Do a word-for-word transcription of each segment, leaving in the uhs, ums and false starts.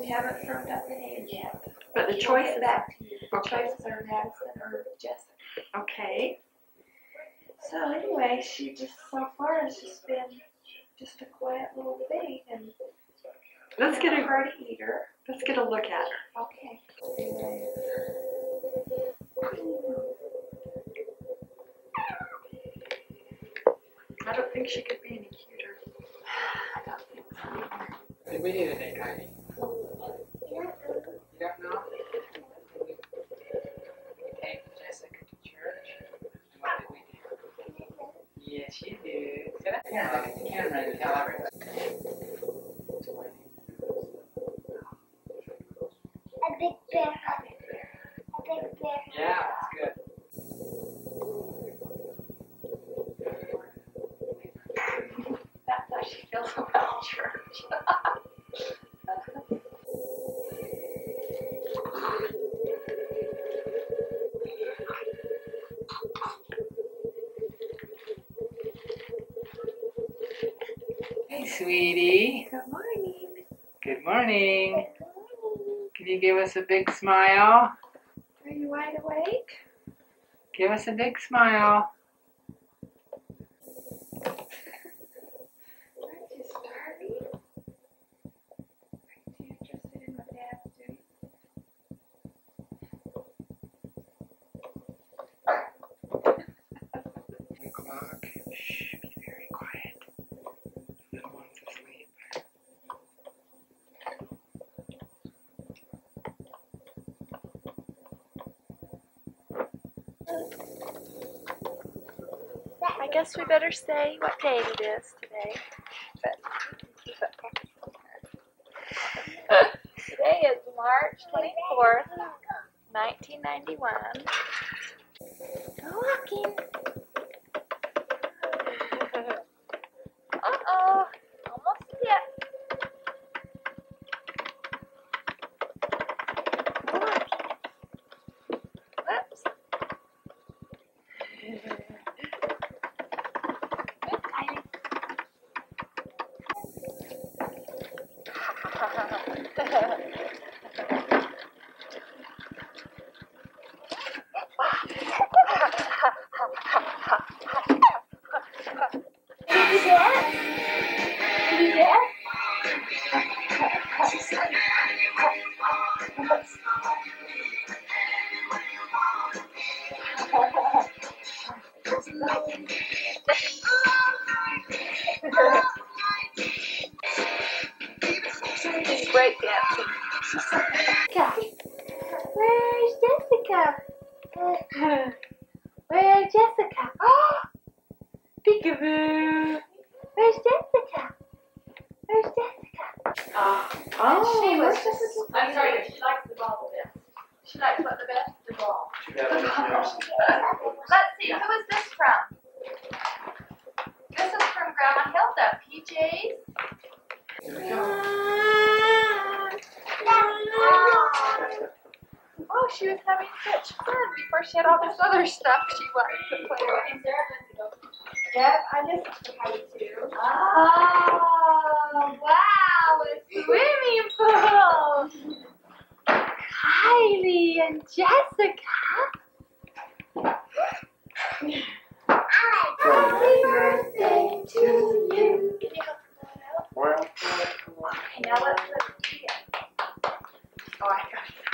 We haven't firmed up the name yet. But the choices, back to you. The okay. choices are Madison or Jessica. Okay. So anyway, she just so far has just been just a quiet little thing, and let's get a hard eater. Let's get a look at her. Okay. I don't think she could be any cuter. I don't think so. Did we need an egg, Heidi? You don't know? We came Jessica to church. And what did we do? Yes, you did. Sit up here and look at the camera and tell everyone. A big bear. A big bear. Yeah, that's good. That's how she feels about church. Hey, sweetie. Good morning. Good morning. Can you give us a big smile? Are you wide awake? Give us a big smile. Aren't you starving? Aren't you interested in what Dad's doing? One o'clock. Shh, be very quiet. Little one's asleep. I guess we better say what date it is today. But keep it today is March twenty-fourth, nineteen ninety-one. Go walking. Uh-oh. Almost skipped. Go walking. Whoops. Break dancing. Where's Jessica? Where's Jessica? Oh, peekaboo. Where's Jessica? Where's Jessica? Oh, oh she was. I'm sorry, she likes the ball the best. She likes what the best? The ball. Let's see, who is this from? This is from Grandma Hilda. P Js. Oh, she was having such fun before she had all this other stuff she wanted to play with. Yep, I listened to Heidi too. Oh, wow, a swimming pool. Kylie and Jessica. Happy birthday to you. Can you help me pull it out? Well, Okay, now let's put it together. Oh, I got it.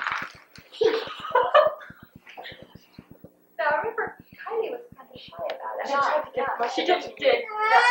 Now, I remember Kylie was kind of shy about it. She tried to get it. She did. She did.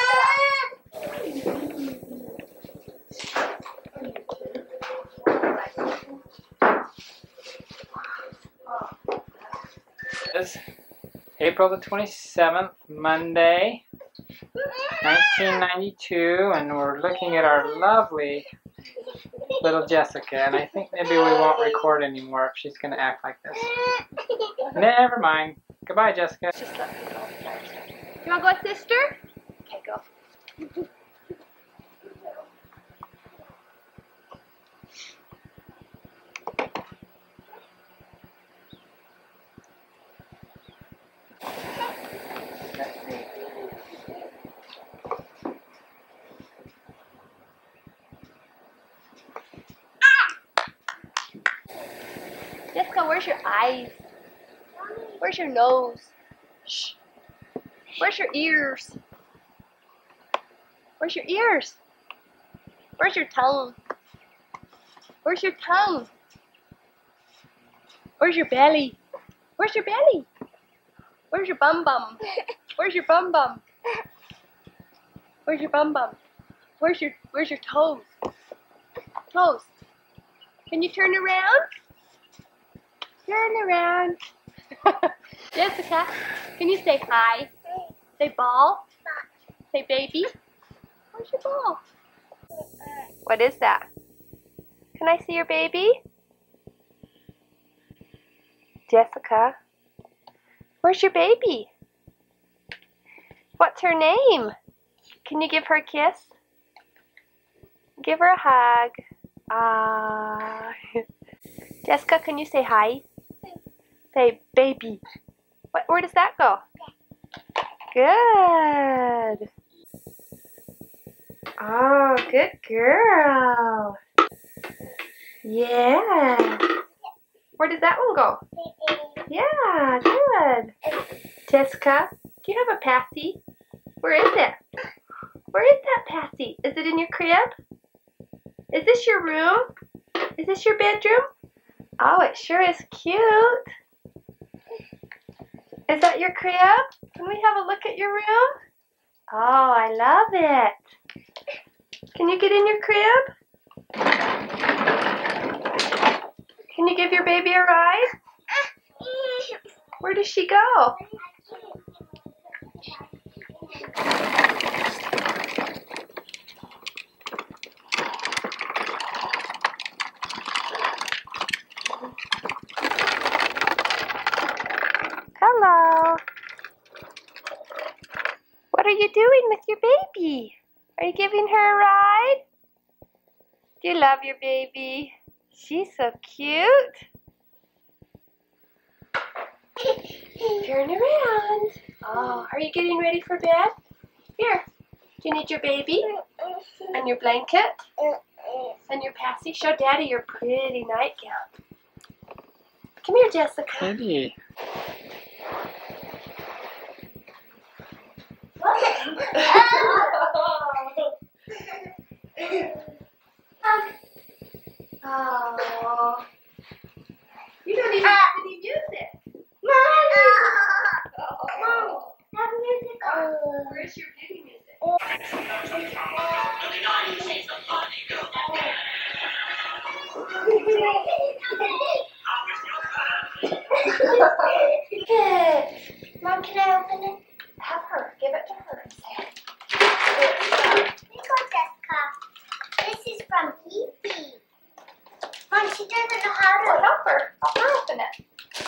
it's April the twenty-seventh, Monday, nineteen ninety-two, and we're looking at our lovely little Jessica, and I think maybe we won't record anymore if she's going to act like this. Never mind. Goodbye, Jessica. Just let me go. You want to go with sister? Okay, go. Jessica, where's your eyes? Where's your nose? Shh. Where's your ears? Where's your ears? Where's your tongue? Where's your tongue? Where's your belly? Where's your belly? Where's your bum bum? Where's your bum bum? Where's your bum bum? Where's your Where's your toes? Toes. Can you turn around? Turn around. Jessica, can you say hi? Say ball. Say baby. Where's your ball? What is that? Can I see your baby? Jessica, where's your baby? What's her name? Can you give her a kiss? Give her a hug. Ah. Jessica, can you say hi? Say baby. What, where does that go? Good. Oh, good girl. Yeah. Where does that one go? Yeah, good. Jessica, do you have a passy? Where is it? Where is that passy? Is it in your crib? Is this your room? Is this your bedroom? Oh, it sure is cute. Is that your crib? Can we have a look at your room? Oh, I love it. Can you get in your crib? Can you give your baby a ride? Where does she go? Hello. What are you doing with your baby? Are you giving her a ride? Do you love your baby? She's so cute. Turn around. Oh, are you getting ready for bed? Here. Do you need your baby? And your blanket? And your passy? Show Daddy your pretty nightgown. Come here, Jessica. Pretty. Oh. You don't even have any music. Mom, have music on. Where's your baby music? Good. Mom, can I open it? Have her. Give it to her and say it. Here you go, Jessica. This is from Fifi. Mom, she doesn't know how Well, to. help her. Help her open it.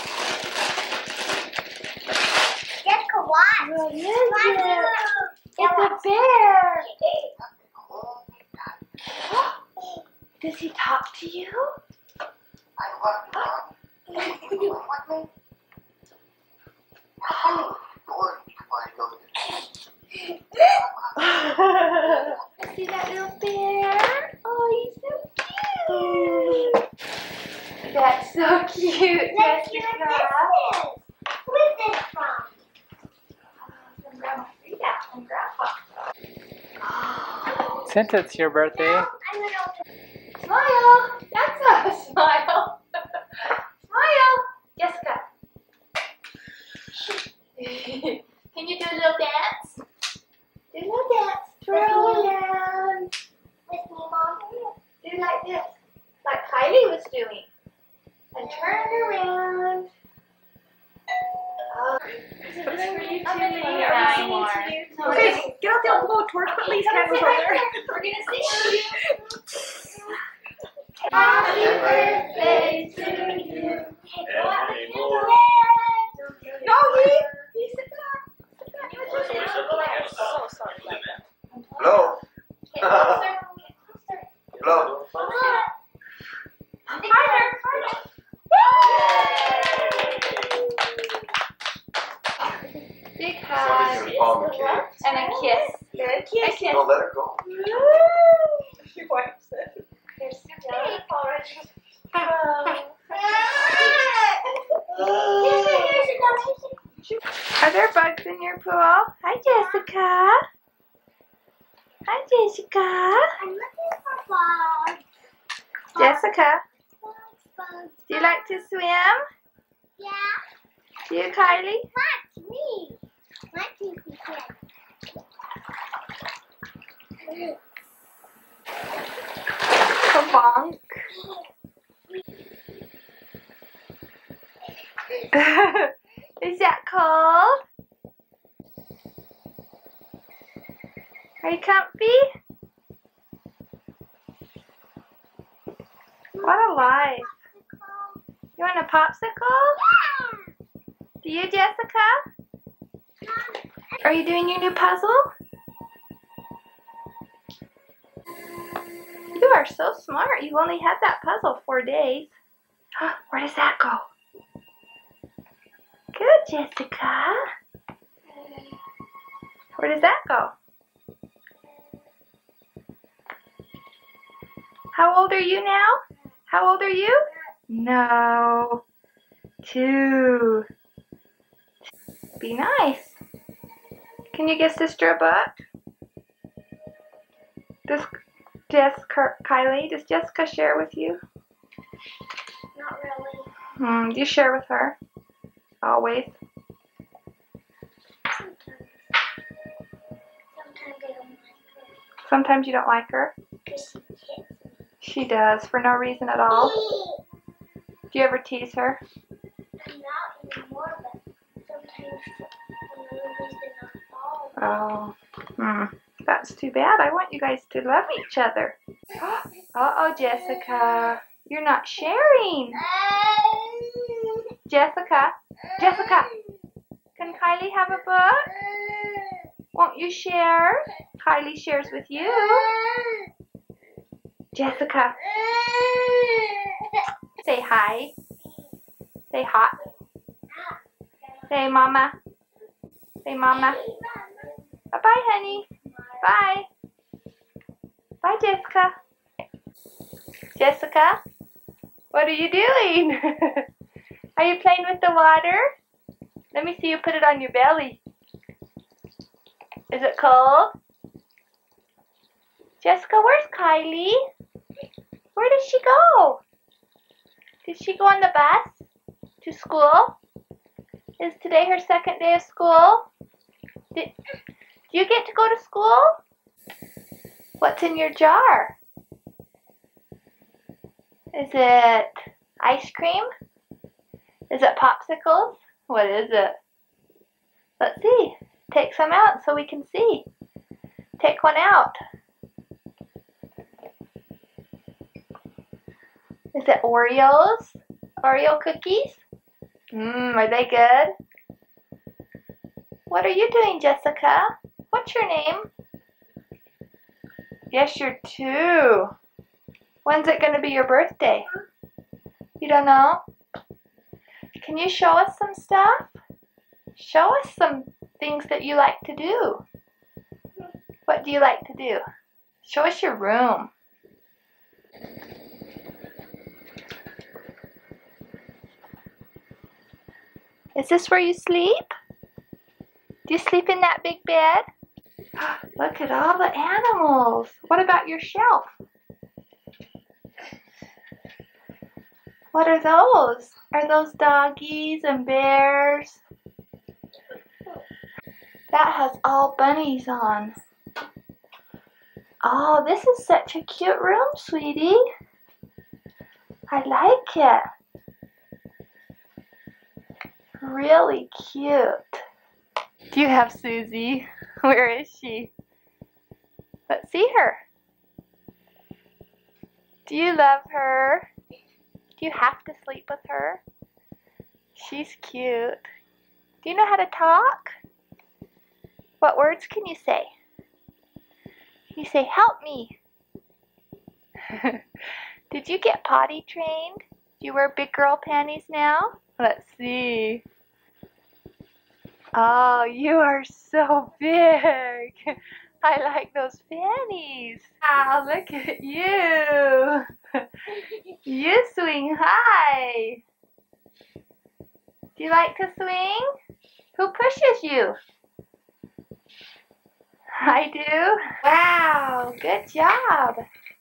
Jessica, watch. What is Watch it? it. It's a bear. Does he talk to you? See that little bear? Oh, he's so cute. That's so cute, Let's see Jessica. what this is. Who is this from? From Grandma Frida and Grandpa. Oh. Since it's your birthday, I'm gonna open it. Smile. That's a smile. Smile. Jessica. Can you do a little dance? Do a little dance. Twirl around. With me, Mom. Do like this. Like Kylie was doing. And turn around. Oh. Is this for you too? I'm gonna Are we nine singing more. to you? No, Okay, we're get out the old blowtorch, put Lee's candles on there. We're gonna sing to you. Happy birthday to you. Happy No, Lee! Lee, sit back. Sit back. I'm so sorry. Hello? Get closer. Get closer. Hello? Harder, harder. Big hug. Somebody's gonna call me kids. And a kiss. Good A kiss. kiss. Don't let her go. She wipes it. You're so beautiful. in your pool. Hi, Jessica. Hi, Jessica. I'm looking for bugs. Jessica, Bugs, bugs, do you like to swim? Yeah. Do you, Kylie? Watch me. Watch me, we can. Kabonk. Is that cold? Are you comfy? What a life. You want a popsicle? Do you, Jessica? Are you doing your new puzzle? You are so smart. You've only had that puzzle four days. Where does that go? Good, Jessica. Where does that go? How old are you now? How old are you? No. Two. Be nice. Can you give sister a book? Does Jessica, Kylie, does Jessica share with you? Not really. Hmm, do you share with her? Always. Sometimes. Sometimes I don't like her. Sometimes you don't like her? Because she hits me. She does, for no reason at all. Do you ever tease her? Not anymore, but sometimes for no reason at all. Oh, hmm. That's too bad. I want you guys to love each other. Uh-oh, Jessica. You're not sharing. Jessica. Jessica. Can Kylie have a book? Won't you share? Kylie shares with you. Jessica. Say hi. Say hot. Say mama. Say mama. Bye-bye, honey. Bye. Bye, Jessica. Jessica, what are you doing? Are you playing with the water? Let me see you put it on your belly. Is it cold? Jessica, where's Kylie? Where did she go? Did she go on the bus to school? Is today her second day of school? Did, do you get to go to school? What's in your jar? Is it ice cream? Is it popsicles? What is it? Let's see. Take some out so we can see. Take one out. Is it Oreos? Oreo cookies? Mmm, are they good? What are you doing, Jessica? What's your name? Yes, you're two. When's it going to be your birthday? You don't know? Can you show us some stuff? Show us some things that you like to do. What do you like to do? Show us your room. Is this where you sleep? Do you sleep in that big bed? Look at all the animals. What about your shelf? What are those? Are those doggies and bears? That has all bunnies on. Oh, this is such a cute room, sweetie. I like it. Really cute. Do you have Susie? Where is she? Let's see her. Do you love her? Do you have to sleep with her? She's cute. Do you know how to talk? What words can you say? Can you say, help me? Did you get potty trained? Do you wear big girl panties now? Let's see. Oh, you are so big. I like those panties. Wow, look at you. You swing high. Do you like to swing? Who pushes you? I do? Wow, good job.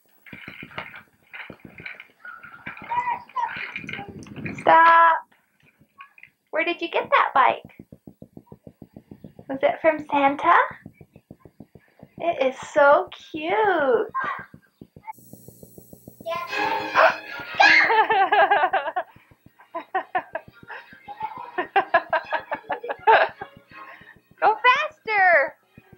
Stop. Where did you get that bike? Was it from Santa? It is so cute. Go faster.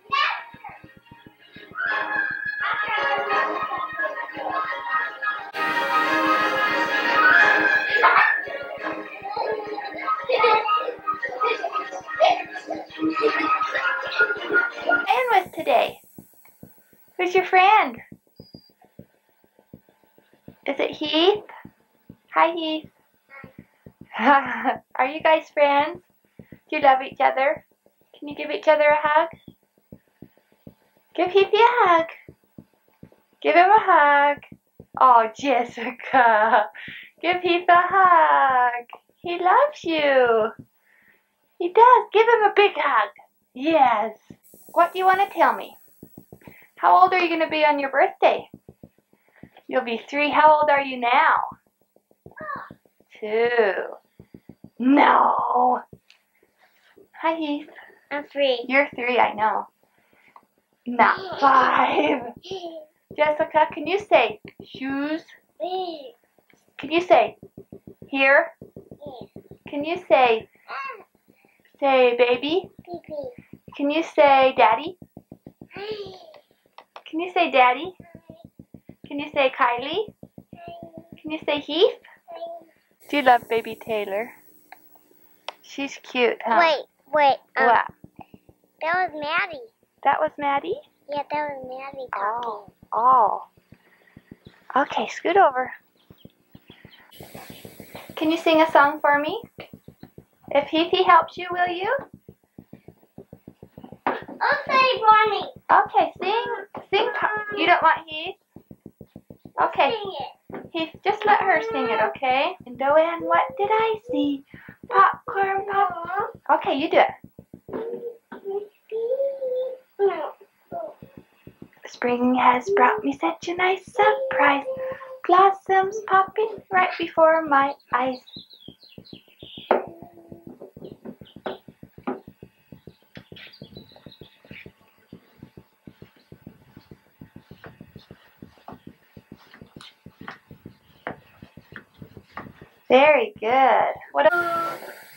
Playing with today? Who's your friend? Is it Heath? Hi, Heath. Are you guys friends? Do you love each other? Can you give each other a hug? Give Heathy a hug. Give him a hug. Oh, Jessica. Give Heath a hug. He loves you. He does. Give him a big hug. Yes. What do you want to tell me? How old are you going to be on your birthday? You'll be three. How old are you now? Two. No. Hi, Heath. I'm three. You're three, I know. Not five. Jessica, can you say shoes? Can you say here? Can you say say baby? Can you say daddy? Can you say daddy? Can you say Kylie? Can you say Heath? Do you love baby Taylor? She's cute, huh? Wait, wait. Um, What? That was Maddie. That was Maddie? Yeah, that was Maddie talking. Oh. Oh. Okay, scoot over. Can you sing a song for me? If Heathy helps you, will you? I'll say Bonnie. Okay, sing. Sing. You don't want Heath? Okay. Sing it. Heath, just let her sing it, okay? And Joanne, what did I see? Popcorn pop. Okay, you do it. Spring has brought me such a nice surprise. Blossoms popping right before my eyes. Very good. What a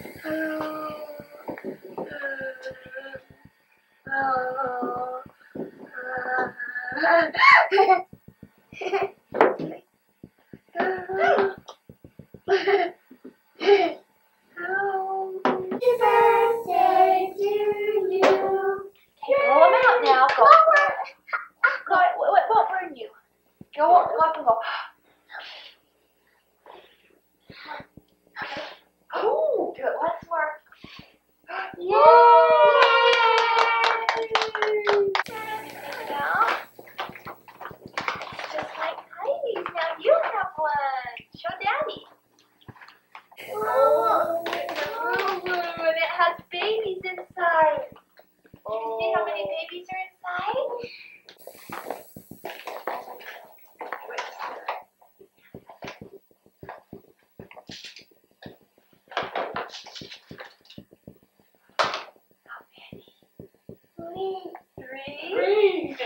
Birthday to you. Roll them out now. Go. Go. It won't burn you. Go, go up and go. Oh, do it once more. Yay! Now, just like Heidi's, now you have one. Show Daddy. Oh, it's a boo-boo, and it has babies inside. Can you see how many babies are inside? Three.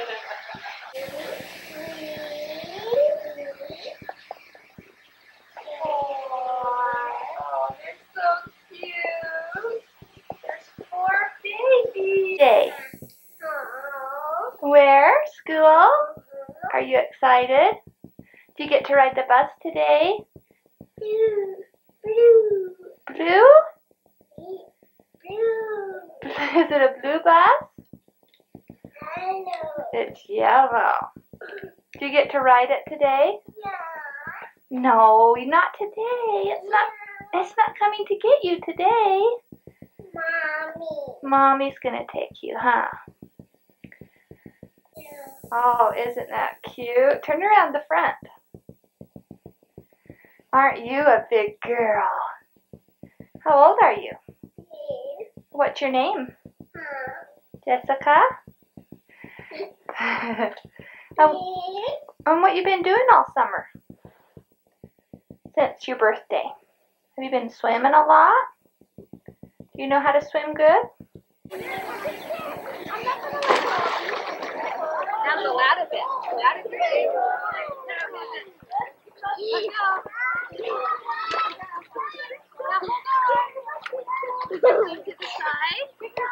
Oh, they're so cute. There's four babies. Day. Where? School? Are you excited? Do you get to ride the bus today? Blue. Blue. Blue? Blue. Is it a blue bus? Hello. It's yellow. Do you get to ride it today? Yeah. No, not today. It's not it's not coming to get you today. Mommy. Mommy's gonna take you, huh? Yeah. Oh, isn't that cute? Turn around the front. Aren't you a big girl? How old are you? Yes. What's your name? Huh. Jessica? um, um, what you been doing all summer? Since your birthday? Have you been swimming a lot? Do you know how to swim good? Now go out of it. Go out of it. To the side.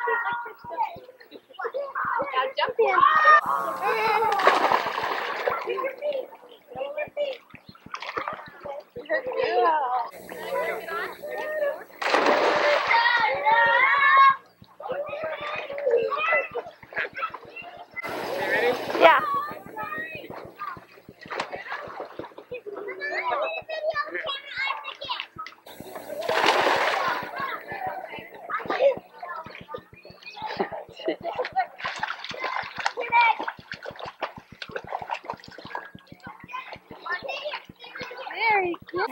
Now jump in. Good girl. Yeah. Very good.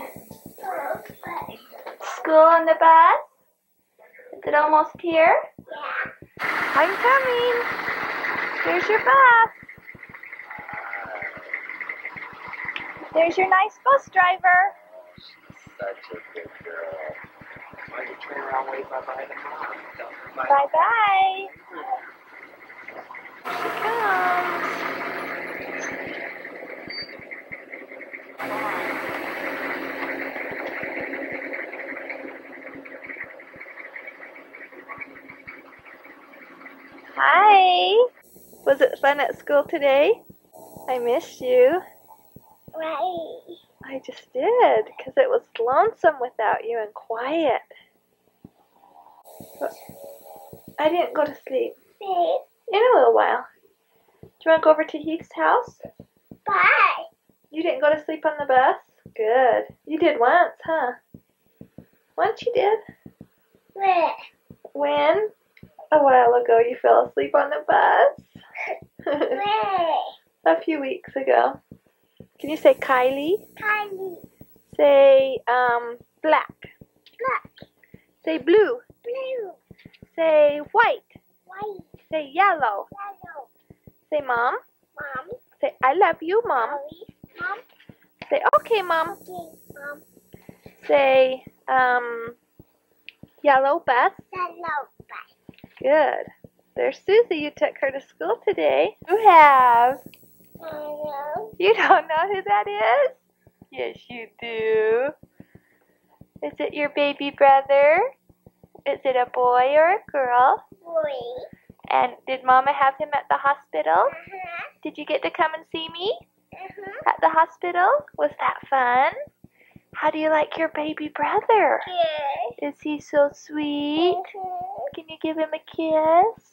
School on the bus? Is it almost here? I'm coming. There's your bus. There's your nice bus driver. Such a good girl. Why don't you turn around, wave bye-bye to Mom? Tell her bye. Bye-bye. Here she comes. Hi. Was it fun at school today? I missed you. Right. I just did, because it was lonesome without you and quiet. But I didn't go to sleep. Babe, In a little while. Do you want to go over to Heath's house? bye. You didn't go to sleep on the bus? Good. You did once, huh? Once you did. Where? When? A while ago you fell asleep on the bus. Where? A few weeks ago. Can you say Kylie? Tiny. Say um black. Black. Say blue. Blue. Say white. White. Say yellow. Yellow. Say mom. Mom. Say I love you, mom. Sorry. Mom. Say okay, mom. Okay. Mom. Say um yellow bus. Yellow. Bye. Good. There's Susie. You took her to school today. You have. Hello. You don't know who that is? Yes, you do. Is it your baby brother? Is it a boy or a girl? Boy. And did Mama have him at the hospital? Uh-huh. Did you get to come and see me Uh-huh. at the hospital? Was that fun? How do you like your baby brother? Good. Is he so sweet? Uh-huh. Can you give him a kiss?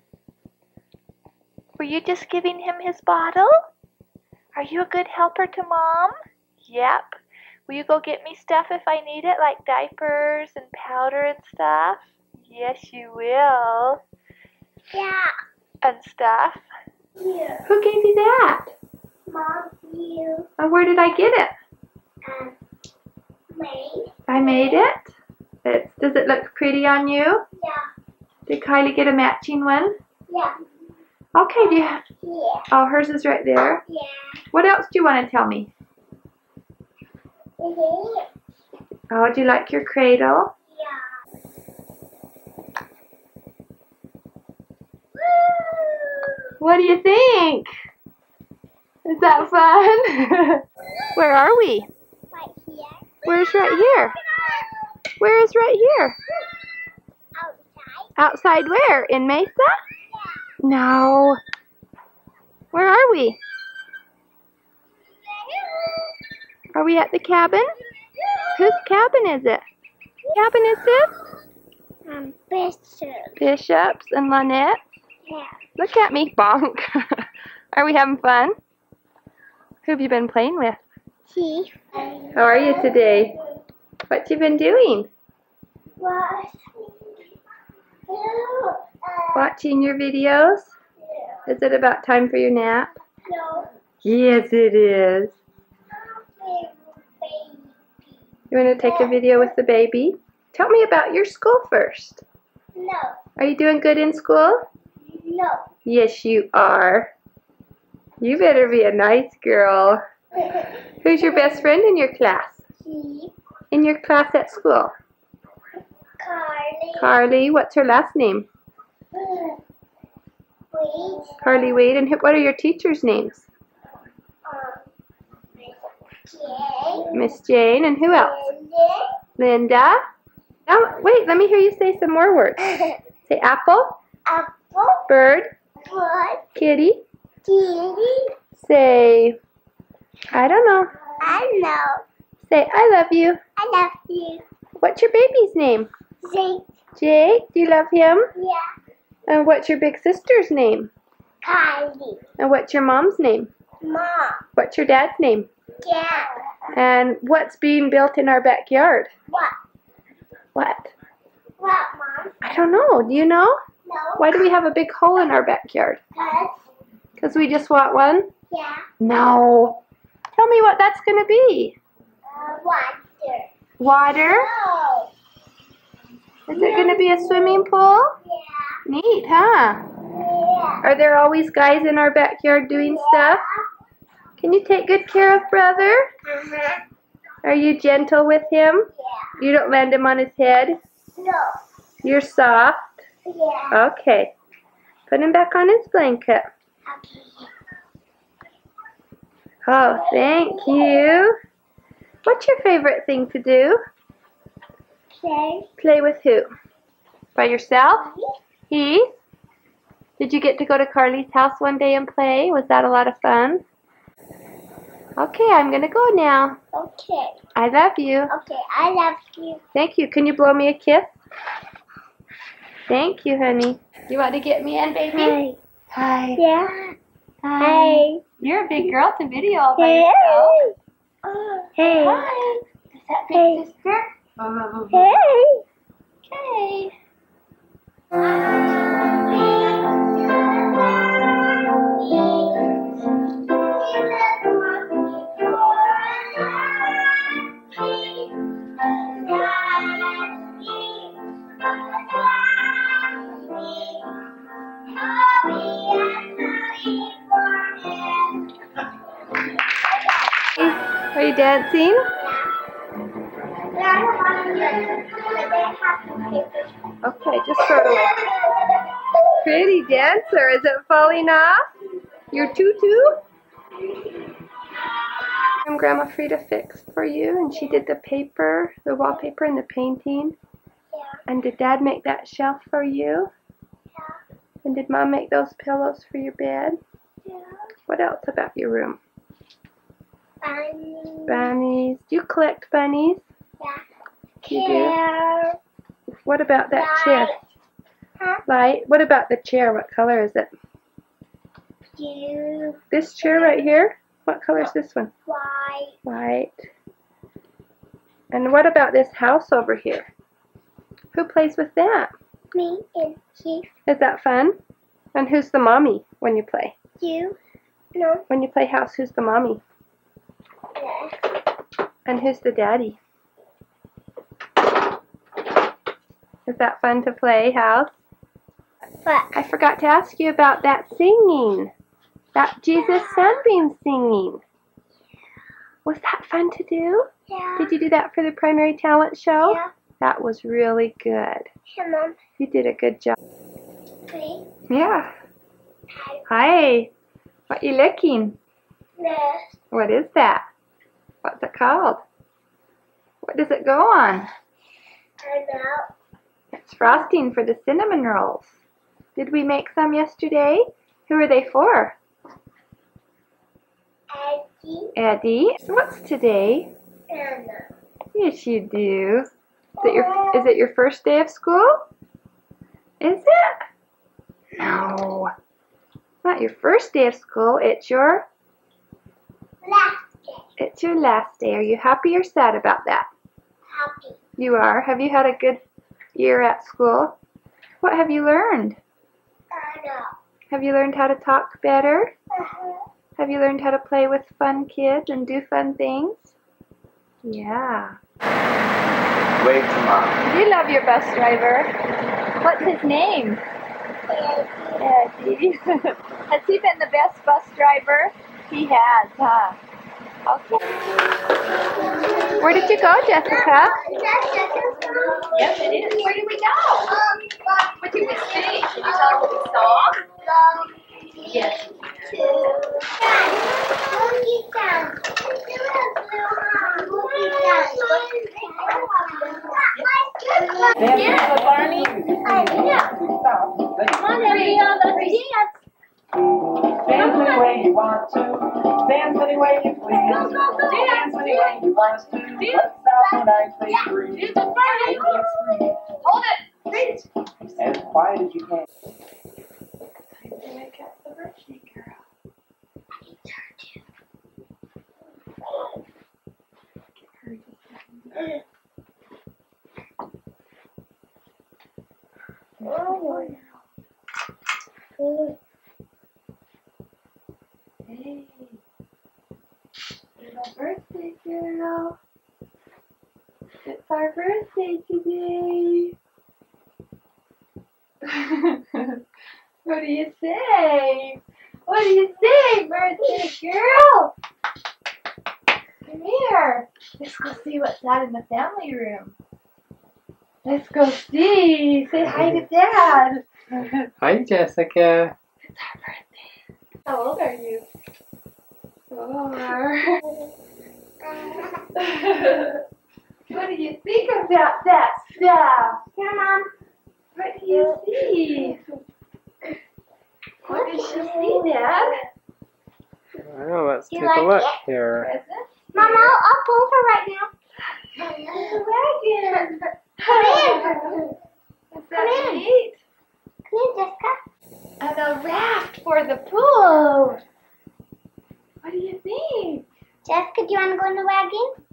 Were you just giving him his bottle? Are you a good helper to Mom? Yep. Will you go get me stuff if I need it, like diapers and powder and stuff? Yes, you will. Yeah. And stuff. Yeah. Who gave you that? Mom, you. And where did I get it? Um. Made. I made it. It's, does it look pretty on you? Yeah. Did Kylie get a matching one? Yeah. Okay, do you have, Yeah. oh, hers is right there. Yeah. What else do you want to tell me? Yeah. Oh, do you like your cradle? Yeah. What do you think? Is that fun? Where are we? Right here. Where's right here? Where is right here? Outside. Outside where? In Mesa? Yeah. No. Where are we? Are we at the cabin? Whose cabin is it? Cabin is this? Um, Bishop. Bishop's and Lynette. Yeah. Look at me, bonk. Are we having fun? Who have you been playing with? Chief. How are you today? What you been doing? What? Watching your videos? Is it about time for your nap? No. Yes, it is. You want to take a video with the baby? Tell me about your school first. No. Are you doing good in school? No. Yes, you are. You better be a nice girl. Who's your best friend in your class? Keep. In your class at school? Carly. Carly. What's her last name? Wait. Carly Wade. And who, what are your teachers' names? Um, Jay. Miss Jane. And who else? Linda. Linda. Oh, wait, let me hear you say some more words. Say apple, Apple. bird, Bird. kitty. Kitty. Say, I don't know. I know. Say, I love you. I love you. What's your baby's name? Jake. Jake. Do you love him? Yeah. And what's your big sister's name? Kylie. And what's your mom's name? Mom. What's your dad's name? Dad. And what's being built in our backyard? What? What? What, Mom? I don't know. Do you know? No. Why do we have a big hole in our backyard? Cause. Because we just want one? Yeah. No. Tell me what that's going to be. Uh, water. Water? No. Is it going to be a swimming pool? Yeah. Neat, huh? Yeah. Are there always guys in our backyard doing stuff? Can you take good care of brother? Uh-huh. Are you gentle with him? Yeah. You don't land him on his head? No. You're soft? Yeah. Okay. Put him back on his blanket. Okay. Oh, thank you. What's your favorite thing to do? Okay. Play with who? By yourself? Heath? Did you get to go to Carly's house one day and play? Was that a lot of fun? Okay, I'm going to go now. Okay. I love you. Okay, I love you. Thank you. Can you blow me a kiss? Thank you, honey. You want to get me in, baby? Hey. Hi. Yeah. Hi. Hey. You're a big girl to video all by Hey. yourself. Hey. Hi. Is that big Hey. sister? Hey. Okay. Are you dancing? Okay, just throw it away. Pretty dancer. Is it falling off? Your tutu? And Grandma Frida fixed for you, and she did the paper, the wallpaper, and the painting. Yeah. And did Dad make that shelf for you? Yeah. And did Mom make those pillows for your bed? Yeah. What else about your room? Bunny. Bunnies. Do you collect bunnies? Yeah. You do? Chair. What about that chair? Huh? Light. What about the chair? What color is it? Blue. This chair right here? What color is this one? White. White. And what about this house over here? Who plays with that? Me and Keith. Is that fun? And who's the mommy when you play? You. No. When you play house, who's the mommy? Yeah. And who's the daddy? Is that fun to play house? What? I forgot to ask you about that singing. That Jesus Sunbeam singing. Was that fun to do? Yeah. Did you do that for the primary talent show? Yeah. That was really good. Hey, Mom. You did a good job. Please. Yeah. Hi. Hi. What you looking? This. What is that? What's it called? What does it go on? I know. It's frosting for the cinnamon rolls. Did we make some yesterday? Who are they for? Eddie. Eddie. What's today? Anna. Yes, you do. Is it your, is it your first day of school? Is it? No. Not your first day of school. It's your Last day. it's your last day. Are you happy or sad about that? Happy. You are. Have you had a good year at school? What have you learned? Anna. Have you learned how to talk better? Uh-huh. Have you learned how to play with fun kids and do fun things? Yeah. Wave to Mom. You love your bus driver. What's his name? Eddie. Daddy. Has he been the best bus driver? He has, huh? Okay. Where did you go, Jessica? Yes, it is. Where did we go? What did we see? Can you tell her what we saw? Yes. Yeah, Barney. Yeah. Come on, Ariel, let's dance. Dance any way you want to. Dance any way you please. Dance any way you want to. Let's stop when I say freeze. Hold it. Freeze. As quiet as you can. Wake up the birthday girl. Oh. Hey, little birthday girl. It's our birthday today. What do you say? What do you say, birthday girl? Come here. Let's go see what's out in the family room. Let's go see. Say hi to Dad. Hi, Jessica. It's our birthday. How old are you? Four. What do you think about that stuff? Here, Mom. What do you see? What did you see, Dad? Well, let's You take like a look it? here. Present? Mom, I'll, I'll pull her right now. The wagon. Come in. Is that neat? Come in, Jessica. And a raft for the pool. What do you think? Jessica, do you want to go in the wagon?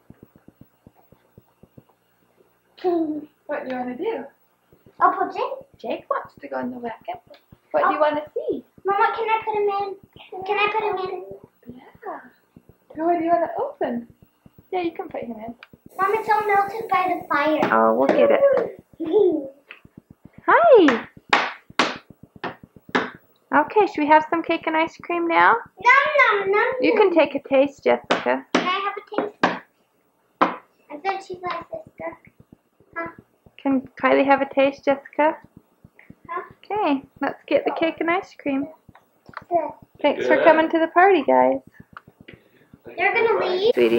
What do you want to do? I'll pull Jake. Jake wants to go in the wagon. What do you want to see? Mama, can I put him in? Can I put him in? Yeah. What do you want to open? Yeah, you can put him in. Mom, it's all melted by the fire. Oh, we'll get it. Hi. Okay, should we have some cake and ice cream now? Nom, nom, nom. You can take a taste, Jessica. Can I have a taste? I said she's my sister. Huh? Can Kylie have a taste, Jessica? Huh? Okay, let's get the cake and ice cream. Good. Thanks for coming to the party, guys. You're gonna leave? Sweetie.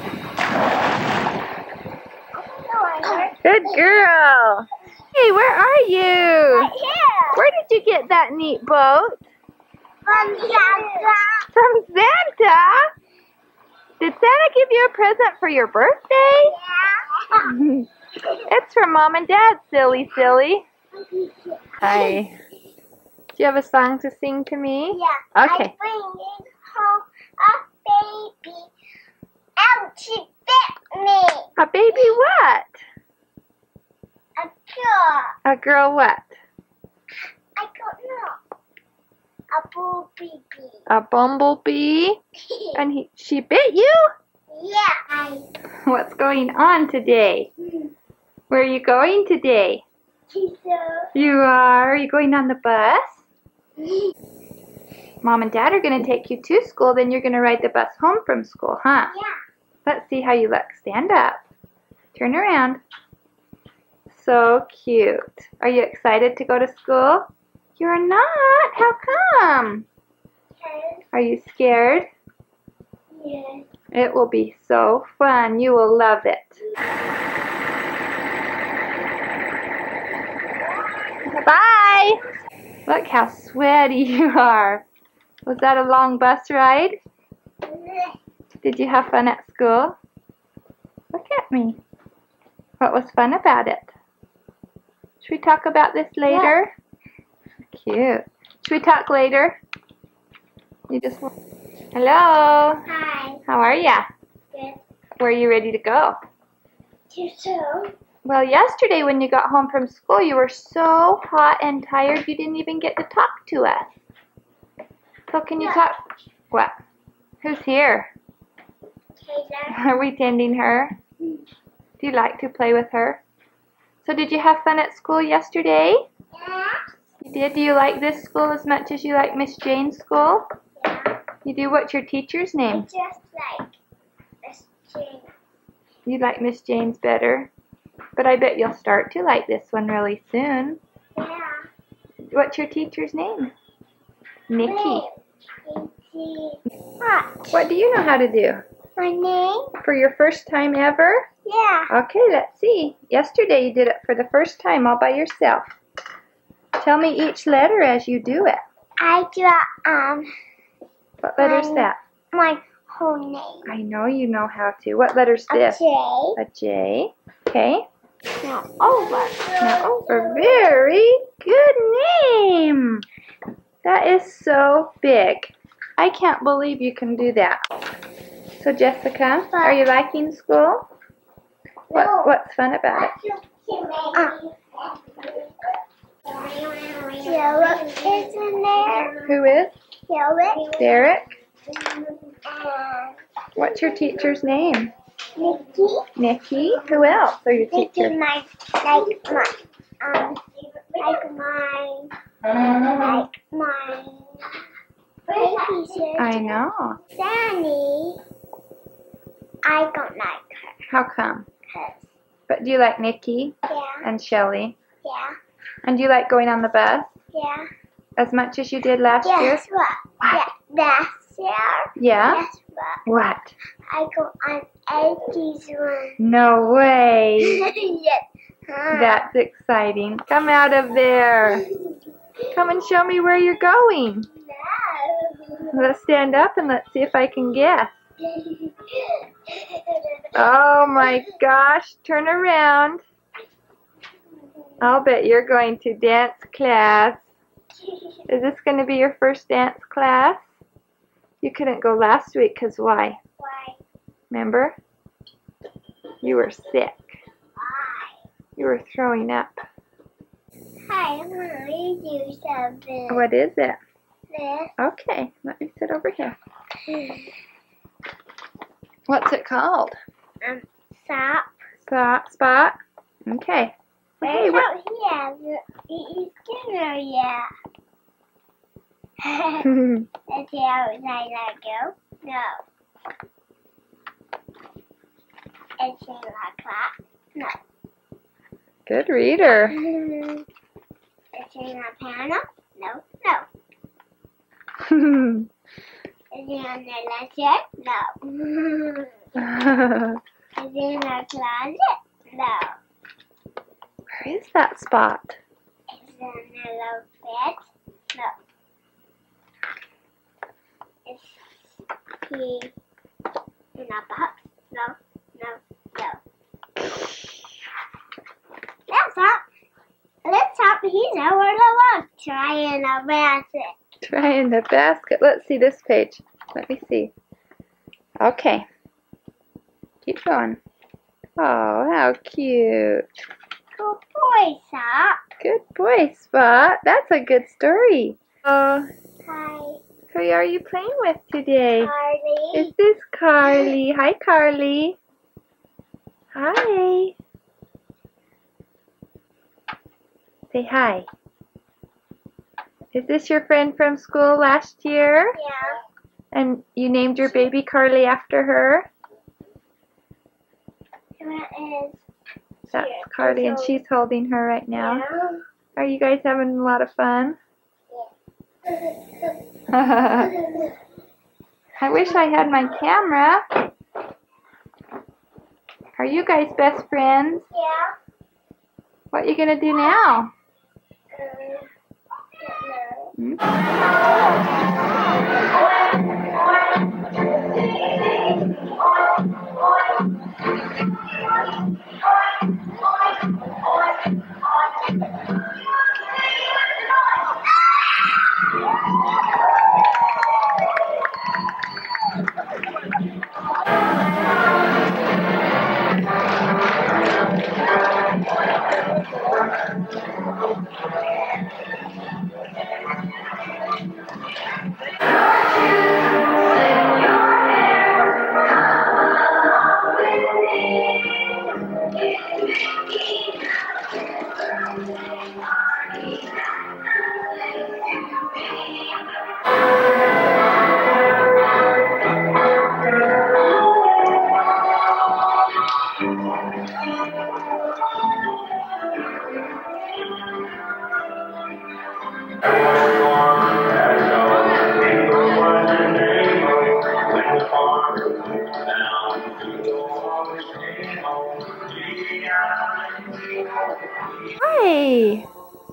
No, I heard. Good girl. Hey, where are you? Right here. Where did you get that neat boat? From Santa. From Santa? Did Santa give you a present for your birthday? Yeah. It's from Mom and Dad, silly, silly. Hi. Do you have a song to sing to me? Yeah. Okay. I bring home a baby. Out she bit me. A baby what? A girl. A girl what? I don't know. A bull baby. A bumblebee? And he, she bit you? Yeah. I. What's going on today? Where are you going today? Teacher. You are? Are you going on the bus? Mom and Dad are going to take you to school, then you're going to ride the bus home from school, huh? Yeah. Let's see how you look. Stand up. Turn around. So cute. Are you excited to go to school? You're not? How come? Yes. Are you scared? Yes. It will be so fun. You will love it. Bye! Look how sweaty you are. Was that a long bus ride? Did you have fun at school? Look at me. What was fun about it? Should we talk about this later? Cute. Should we talk later? You just Hello. Hi. How are ya? Good. Where are you ready to go? Teacher. Well, yesterday when you got home from school, you were so hot and tired you didn't even get to talk to us. So can you Yeah. talk? What? Who's here? Taylor. Are we tending her? Do you like to play with her? So did you have fun at school yesterday? Yeah. You did. Do you like this school as much as you like Miss Jane's school? Yeah. You do? What's your teacher's name? It's just like Miss Jane. You like Miss Jane's better? But I bet you'll start to like this one really soon. Yeah. What's your teacher's name? Nikki. What? What do you know how to do? My name? For your first time ever? Yeah. Okay, let's see. Yesterday you did it for the first time all by yourself. Tell me each letter as you do it. I draw um What letter's Um, that? my whole name. I know you know how to. What letter's A this? J. A J. Okay. Now over. Now over. Very good name. That is so big. I can't believe you can do that. So Jessica, are you liking school? What What's fun about it? Ah. Derek is in there. Who is? Derek. Derek. And What's your teacher's name? Nikki. Nikki. Who else are your Nikki, teachers? my like my um like my like my baby sister. I know. Danny. I don't like her. How come? 'Cause But do you like Nikki yeah, and Shelly? yeah, And do you like going on the bus yeah. as much as you did last year? Guess what? Yeah, that's year. Yeah? Guess what? What? I go on eighties one. No way. Yes. Huh. That's exciting. Come out of there. Come and show me where you're going. No. Let's stand up and let's see if I can guess. Oh my gosh. Turn around. I'll bet you're going to dance class. Is this going to be your first dance class? You couldn't go last week because why? Why? Remember? You were sick. Why? You were throwing up. Hi, I'm gonna read you something. What is it? This. Okay, let me sit over here. What's it called? Um, stop. Spot. Spot. Okay. Hey, Where's what? out here? He's dinner yet. Let's see how outside I go. No. It's in like that. No. Good reader. It's in a piano. No. No. Is it on the ledger? No. Is it in a closet? No. Where is that spot? Is it on the low bed? No. Is he in a box? No. No. No. Let's up. Let's up. He's over the wall trying a basket. Try in the basket. Let's see this page. Let me see. Okay. Keep going. Oh, how cute. Good boy, Sop. Good boy, Spot. That's a good story. Oh, Hi, who are you playing with today? Carly. Is this Carly? Hi, Carly. Hi. Say hi. Is this your friend from school last year? Yeah. And you named your baby Carly after her? That is. That's Here, Carly, and so- she's holding her right now. Yeah. Are you guys having a lot of fun? I wish I had my camera. Are you guys best friends? Yeah. What are you gonna do now? Um, Hmm? Hi.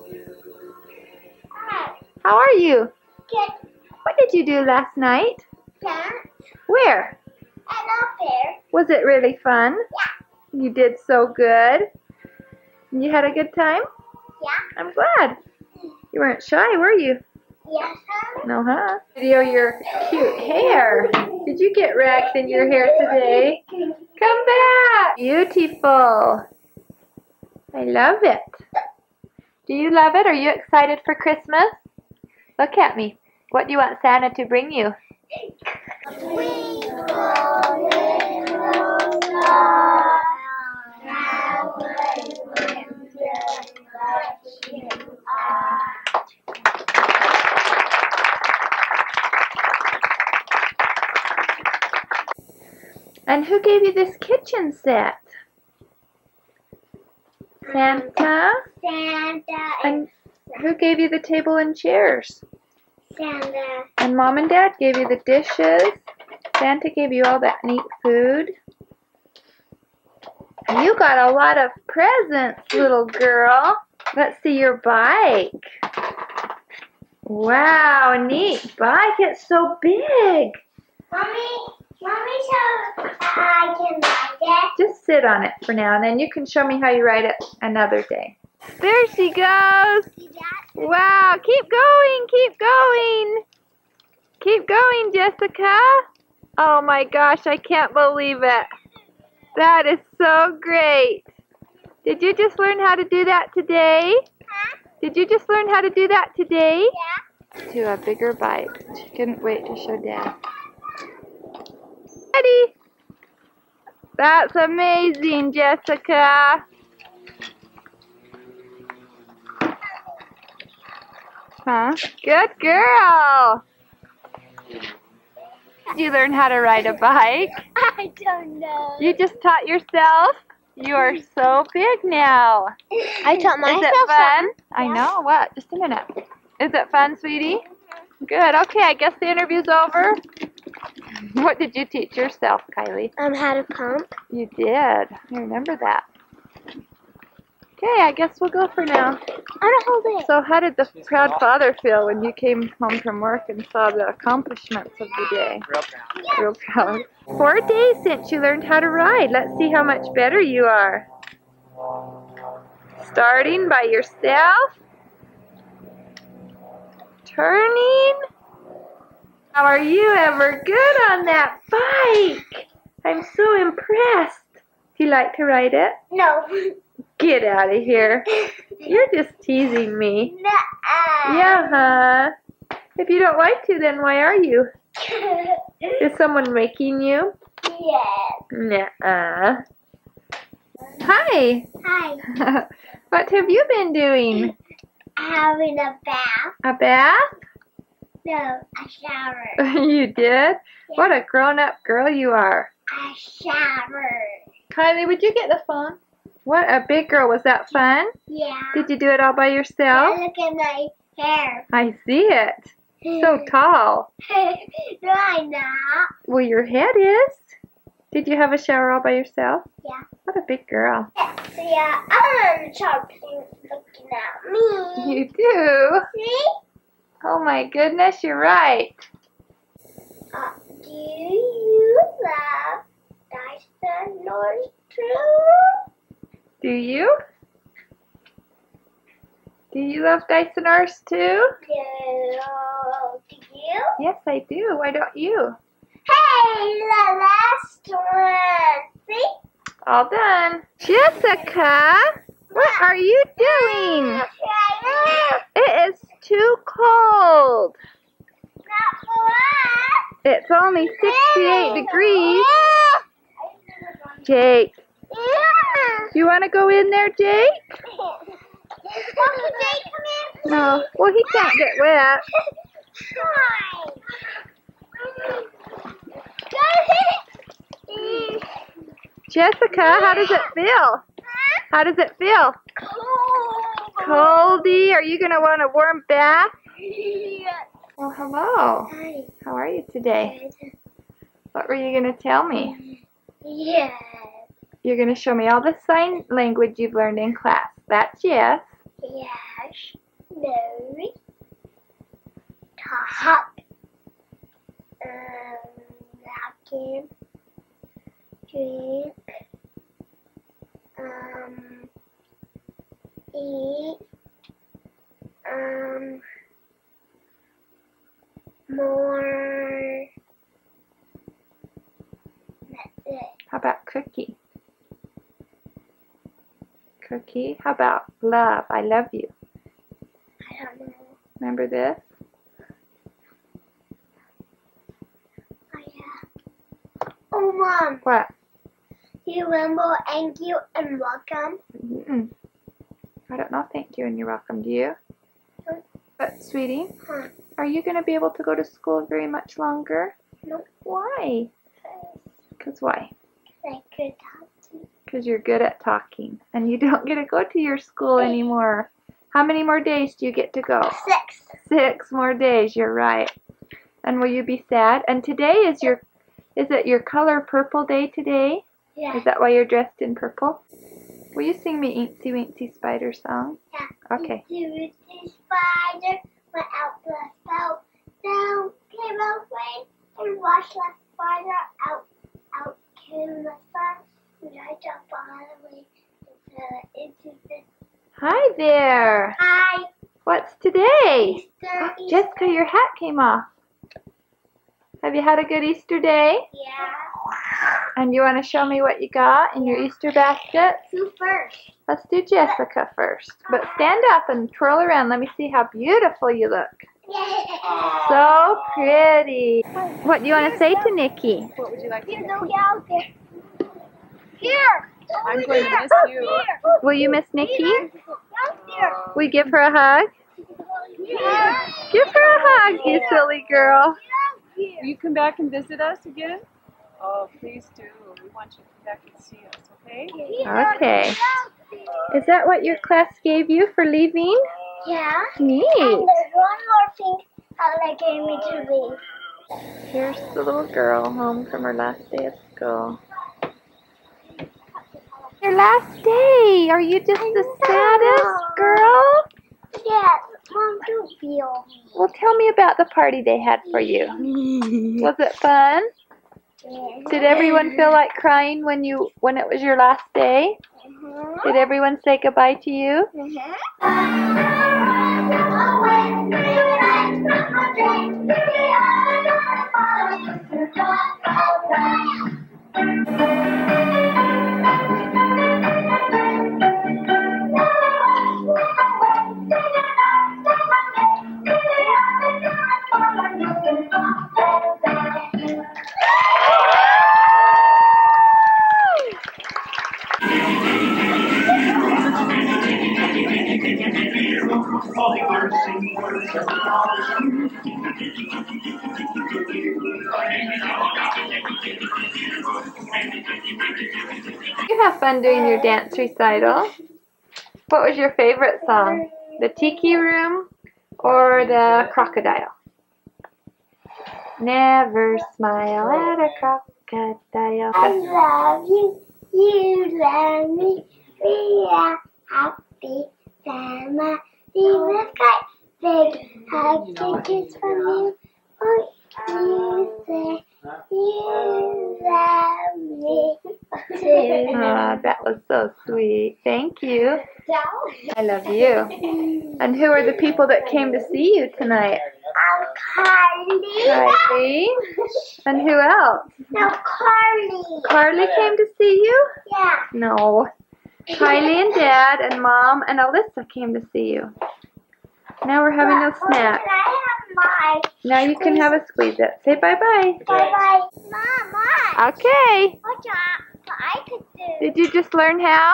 Hi. How are you? Good. What did you do last night? Dance. Where? And up there. Was it really fun? Yeah. You did so good. You had a good time? Yeah. I'm glad. You weren't shy, were you? Yes, sir. No, huh? Video your cute hair. Did you get rags in your hair today? Come back. Beautiful. I love it. Do you love it? Are you excited for Christmas? Look at me. What do you want Santa to bring you? Twinkle, little star, how wonderful you are. And who gave you this kitchen set? Santa? Santa And who gave you the table and chairs? Santa. And Mom and Dad gave you the dishes. Santa gave you all that neat food. You got a lot of presents, little girl. Let's see your bike. Wow, neat bike. It's so big. Mommy, Mommy, so I can ride it. Just sit on it for now, and then you can show me how you ride it another day. There she goes. See that? Wow, keep going, keep going. Keep going, Jessica. Oh my gosh, I can't believe it. That is so great. Did you just learn how to do that today? Huh? Did you just learn how to do that today? Yeah. To a bigger bike. She couldn't wait to show Dad. Ready? That's amazing, Jessica. Huh? Good girl. Did you learn how to ride a bike? I don't know. You just taught yourself? You are so big now. I taught myself. Is it fun? I Yeah. know. What? Just a minute. Is it fun, sweetie? Good. Okay, I guess the interview's over. What did you teach yourself, Kylie? Um, how to pump. You did. I remember that. Okay, I guess we'll go for now. I don't hold it. So how did the proud father feel when you came home from work and saw the accomplishments of the day? Real proud. Real proud. Four days since you learned how to ride. Let's see how much better you are. Starting by yourself. Turning. How are you ever good on that bike? I'm so impressed. Do you like to ride it? No. Get out of here. You're just teasing me. Nuh-uh. Yeah, huh? If you don't like to, then why are you? Is someone making you? Yes. Nuh-uh. Hi. Hi. What have you been doing? Having a bath. A bath? No, a shower. You did? What a grown-up girl you are. A shower. Kylie, would you get the phone? What a big girl. Was that fun? Yeah. Did you do it all by yourself? Look at my hair. I see it. So tall. No, I'm not. Well, your head is. Did you have a shower all by yourself? Yeah. What a big girl. Yeah, I'm something looking at me. You do? See? Oh my goodness, you're right. Uh, do you love dinosaurs too? Do you? Do you love Dysonars too? No. Do you? Yes, I do. Why don't you? Hey, the last one. See? All done. Jessica, what are you doing? It is too cold. Not for us. It's only sixty-eight degrees. Jake, do you want to go in there, Jake? No. Well, he can't get wet. Jessica, how does it feel? How does it feel? Coldy. Are you going to want a warm bath? Yes. Well, hello. Hi. How are you today? What were you going to tell me? Yes. You're going to show me all the sign language you've learned in class. That's yes. Yes. No. Talk. Um, napkin. Drink. Um, eat. Um, more. That's it. How about cookie? Cookie. How about love? I love you. I don't know. Remember this? Oh, yeah. Oh, Mom. What? Do you remember thank you and welcome? Mm-mm. I don't know. Thank you and you're welcome. Do you? Huh? But, sweetie, Huh. are you going to be able to go to school very much longer? No. Why? Because why? I could talk to you. Because you're good at talking. And you don't get to go to your school anymore. How many more days do you get to go? Six. Six more days. You're right. And will you be sad? And today is your, is it your color purple day today? Yeah. Is that why you're dressed in purple? Will you sing me Eensy Weensy Spider song? Yeah. Okay. Into the spider went out the spout. Down came a rain and washed the spider out. Out came the sun. And I jumped all the way into the. Hi there. Hi. What's today? Easter. Easter. Jessica, your hat came off. Have you had a good Easter day? Yeah. And you want to show me what you got in your Easter basket? Who first? Let's do Jessica first. But stand up and twirl around. Let me see how beautiful you look. Yeah. So pretty. What do you want to say to Nikki? What would you like to You say? go out there. Here. I'm Over going to there. miss you. Here. Will you miss Nikki? Out there. Will you give her a hug? Yeah. Give her a hug, you silly girl. Will you come back and visit us again? Oh, please do. We want you to come back and see us, okay? Okay. Is that what your class gave you for leaving? Yeah. Neat. And there's one more thing that they gave me to leave. Here's the little girl home from her last day of school. Your last day. Are you just the saddest girl? Yes. Mom, don't feel me. Well, tell me about the party they had for you. Was it fun? Yeah. Did everyone feel like crying when you when it was your last day? Uh-huh. Did everyone say goodbye to you? You have fun doing your dance recital. What was your favorite song? The Tiki Room or the Crocodile? Never smile at a crocodile. I love you, you love me, we are happy family. The sky, big hug, kiss from you. Oh, you say you love me too. Ah, that was so sweet. Thank you. I love you. And who are the people that came to see you tonight? I'm Carly. Kylie. And who else? No, Carly. Carly came to see you? Yeah. No. Kylie and Dad and Mom and Alyssa came to see you. Now we're having a snack. Can I have my Now you can have a squeeze it. Say bye-bye. bye-bye? Mom, Mom. Okay. Watch out. What I could do. Did you just learn how?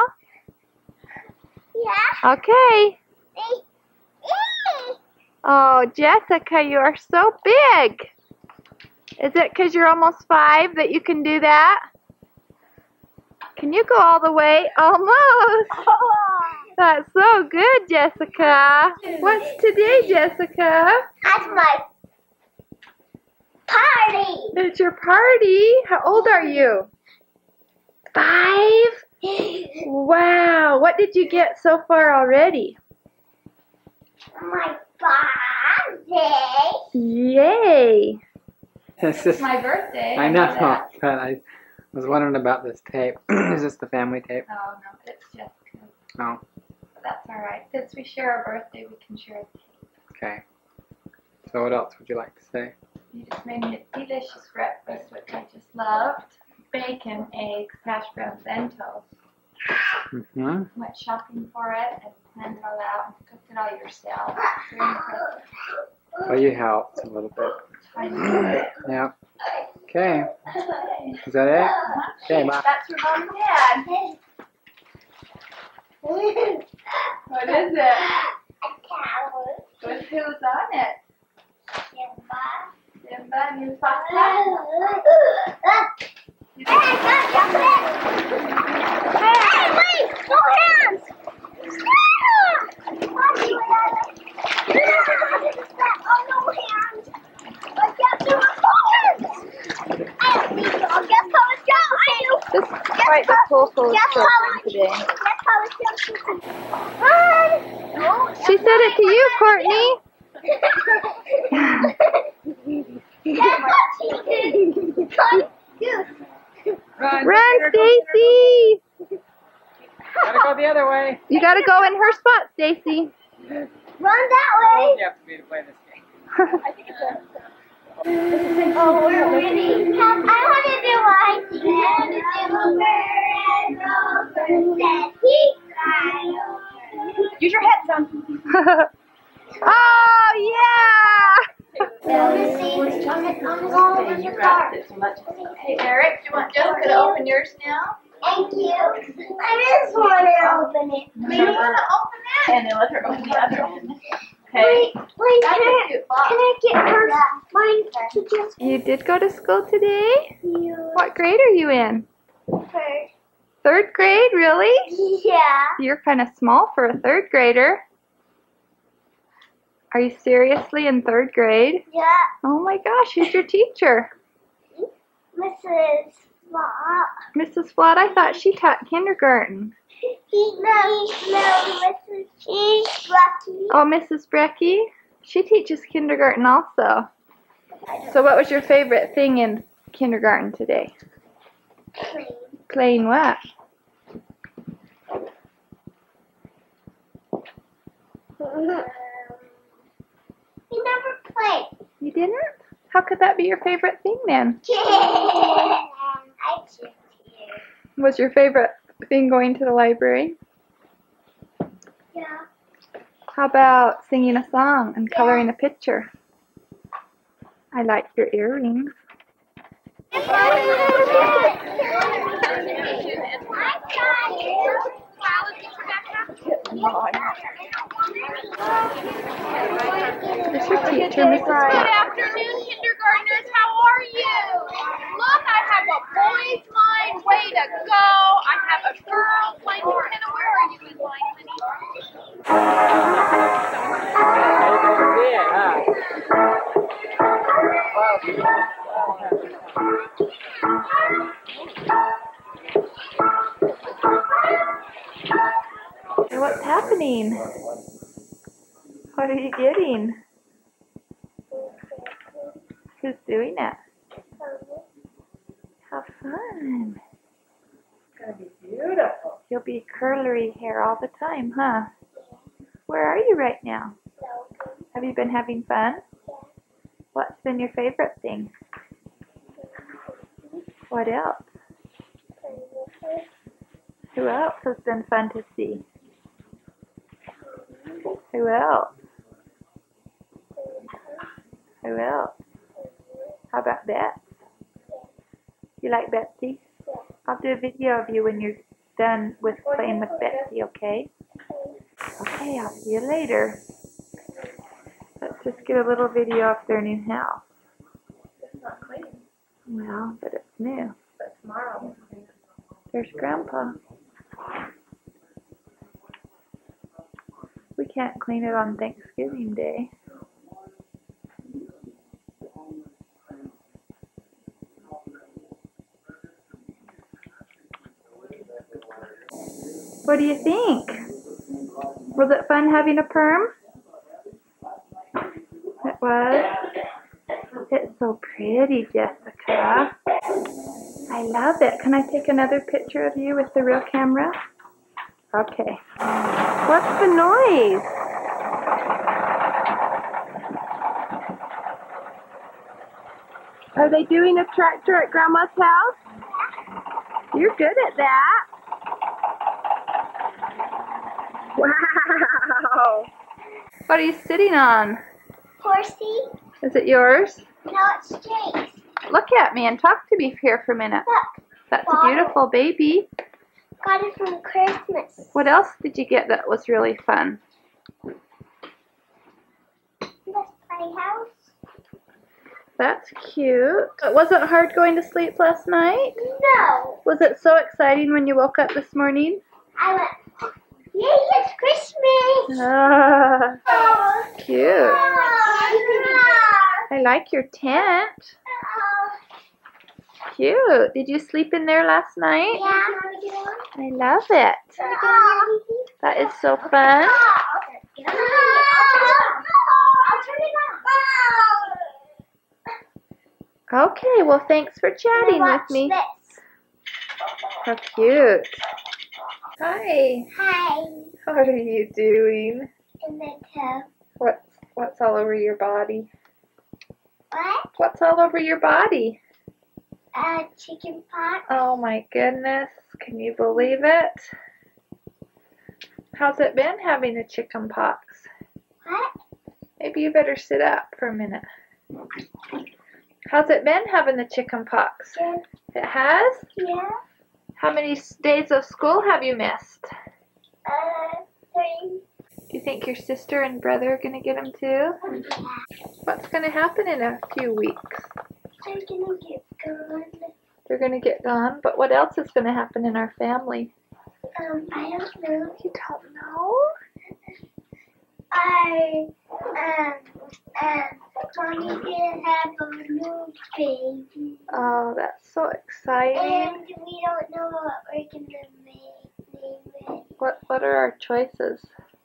Yeah. Okay. Eee. Eee. Oh, Jessica, you are so big. Is it because you're almost five that you can do that? Can you go all the way? Almost. That's so good, Jessica. What's today, Jessica? That's my party. It's your party. How old are you? Five? Wow. What did you get so far already? My birthday. Yay. It's just, My birthday. I know, but I was wondering about this tape. Is this the family tape? Oh, no, it's Jessica. No. But that's all right. Since we share our birthday, we can share a tape. Okay. So what else would you like to say? You just made me a delicious breakfast, which I just loved. Bacon, eggs, hash browns, and toast. Mm-hmm. Went shopping for it and planned it all out and cooked it all yourself. Very impressive. Well, you helped a little bit. I know. Yeah. Okay. Is that it? Okay, bye. That's your mom and dad. What is it? A cow. Who's who's on it? Simba. Simba and his papa. Hey, I got chocolate. Hey, wait, no hands. Oh, no hands. I guess there were hands. I don't need to. Guess how it's going. This is quite the pool full of Guess how children it's today. Guess how it's going. Run. No, She said it to you, Courtney. That's what she did. Come, goose. Run, Stacy! Gotta go the other way. You gotta go in her spot, Stacy. Run that way. You have to be to play this game. Oh, we're winning. I want to do one. I want to do a bird that he cried. Use your head, son. Oh, yeah! Noticing chocolate on the wall in the dark. Hey, Eric, do you want Jessica to open yours now? Thank you. I just want to open it. You want to open it? And then let her open the other one. Okay. Wait, wait, That's can a I, cute box. can I get her mine to just You did go to school today? you? What grade are you in? First. Third grade, really? Yeah. You're kind of small for a third grader. Are you seriously in third grade? Yeah. Oh my gosh, who's your teacher? Missus Flop. Missus Flott, I thought she taught kindergarten. No, no, Missus She's Rocky. Oh, Missus Brecky? She teaches kindergarten also. So what was your favorite thing in kindergarten today? Clean. Playing what? Um, we never played. You didn't? How could that be your favorite thing then? I just here. Was your favorite thing going to the library? Yeah. How about singing a song and coloring a picture? I like your earrings. This is your teacher, Missus Good Flott. afternoon, kindergartners. How are you? Look, I have a boys' line. Way to go. I have a girls' line. Hannah, where are you in line, honey? Yeah, Hey, what's happening? What are you getting? Who's doing it? How fun. It's gonna be beautiful. You'll be curly hair all the time, huh? Where are you right now? Have you been having fun? What's been your favorite thing? What else? Who else has been fun to see? Who else? Who else? How about Beth? You like Betsy? I'll do a video of you when you're done with playing with Betsy, okay? Okay, I'll see you later. Let's just get a little video of their new house. It's not clean, Well, but it's new. but tomorrow we'll clean it. There's Grandpa. We can't clean it on Thanksgiving Day. What do you think? Was it fun having a perm? It was? It's so pretty, Jessica. I love it. Can I take another picture of you with the real camera? Okay. What's the noise? Are they doing a tractor at Grandma's house? You're good at that. Wow. What are you sitting on? Horsey? Is it yours? No, it's Jake's. Look at me and talk to me here for a minute. Look. That's Bottle. a beautiful baby. Got it from Christmas. What else did you get that was really fun? This playhouse. That's cute. Was it hard going to sleep last night? No. Was it so exciting when you woke up this morning? I went, yay, it's Christmas. Ah, Oh. cute. Oh. I like your tent. Cute. Did you sleep in there last night? Yeah. I love it. Oh. That is so fun. I'll turn it on. Okay, well thanks for chatting Now with watch me. This. How cute. Hi. Hi. What are you doing? In the tub. What's what's all over your body? What? What's all over your body? Uh, chicken pot. Oh my goodness. Can you believe it? How's it been having the chicken pox? What? Maybe you better sit up for a minute. How's it been having the chicken pox? Good. It has? Yeah. How many s- days of school have you missed? Uh, three. Do you think your sister and brother are going to get them too? Yeah. What's going to happen in a few weeks? They're gonna get gone. They're going to get gone, but what else is going to happen in our family? Um, I don't know. You don't know? I, um, um, Mommy's gonna have a new baby. Oh, that's so exciting. And we don't know what we're gonna make, name it. What, what are our choices?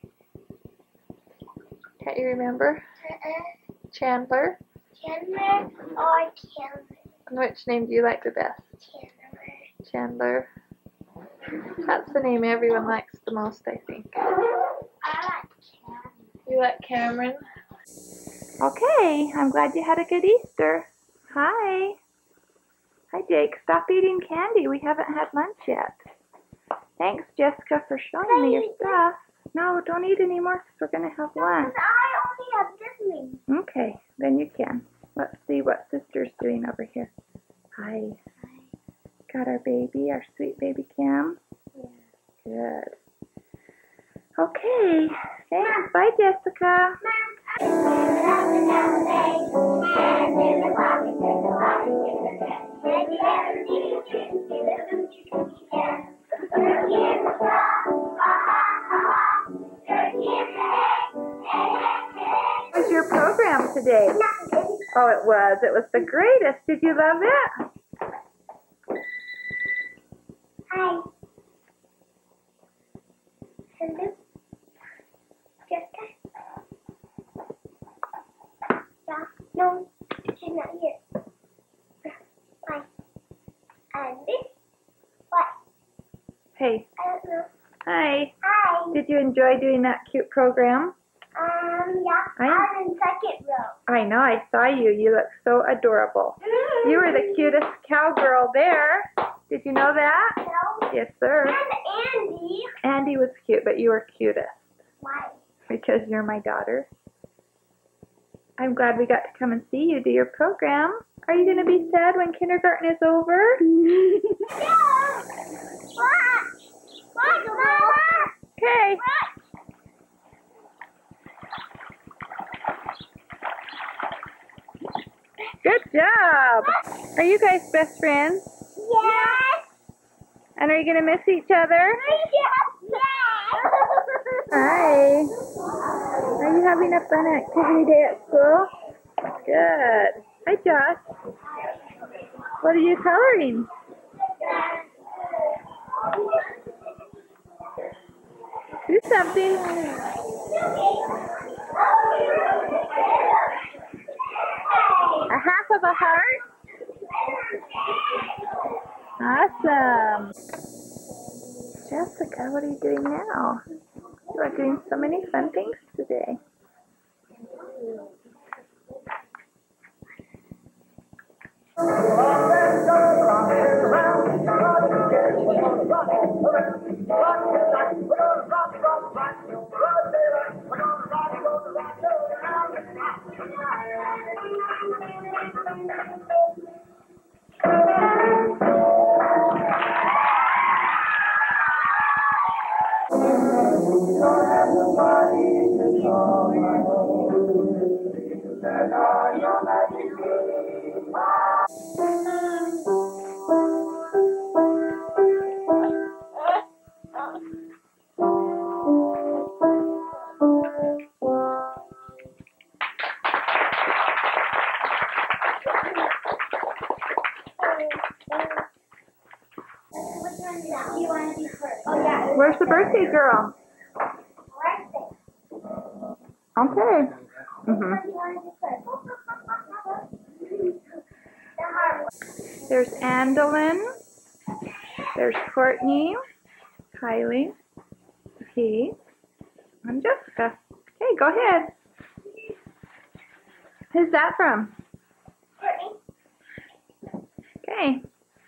Can't you remember? Uh-uh. Chandler? Chandler or Chandler? And which name do you like the best? Chandler. Chandler. That's the name everyone likes the most, I think. I like Chandler. You like Cameron? Okay, I'm glad you had a good Easter. Hi. Hi, Jake. Stop eating candy. We haven't had lunch yet. Thanks, Jessica, for showing me your stuff. No, don't eat anymore because we're going to have lunch. I only have this one. Okay, then you can. Let's see what sister's doing over here. Hi. Got our baby, our sweet baby Cam? Yeah. Good. Okay, thanks. Bye, Jessica. What was your program today? Oh, it was. It was the greatest. Did you love it? Hi. Hello. Jessica? Yeah. No, she's not here. Hi. And this? What? Hey. I don't know. Hi. Hi. Did you enjoy doing that cute program? Um, yeah. Hi. I'm in second row. I know. I saw you. You look so adorable. You were the cutest cowgirl there. Did you know that? No. Yes, sir. And Andy. Andy was cute, but you were cutest Why? because you're my daughter. I'm glad we got to come and see you do your program. Are you going to be sad when kindergarten is over? No. What? What, Mama? Okay. Good job. Are you guys best friends? Yes. And are you going to miss each other? Yeah. Hi. Are you having a fun activity day at school? Good. Hi, Josh. What are you coloring? Do something. A half of a heart? Awesome. Jessica, what are you doing now? You are doing so many fun things today. Where's the birthday girl? Okay. Mhm. There's Andalyn. There's Courtney, Kylie, Pete, and Jessica. Okay, go ahead. Who's that from? Okay.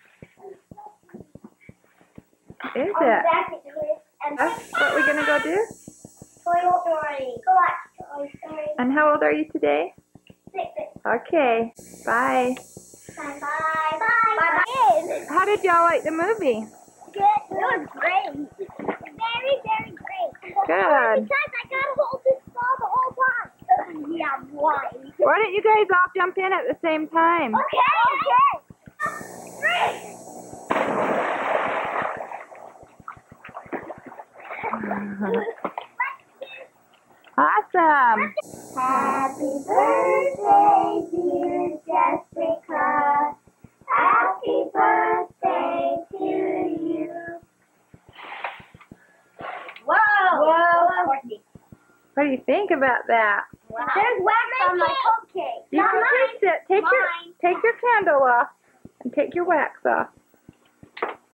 Is it? That's what we're gonna go do? Toy Story. Go watch Toy Story. And how old are you today? Six. Okay. Bye. Bye bye. Bye bye. How did y'all like the movie? Good. It was great. Very, very great. Good. Because I got to hold this ball the whole time. Yeah, why? Why don't you guys all jump in at the same time? Okay. Okay. Three. Awesome. Happy birthday, dear Jessica. Happy birthday to you. Whoa. Whoa. What do you think about that? Wow. There's wax on my cupcake. You Not can mine. taste it. Take your Mine. take your candle off and take your wax off.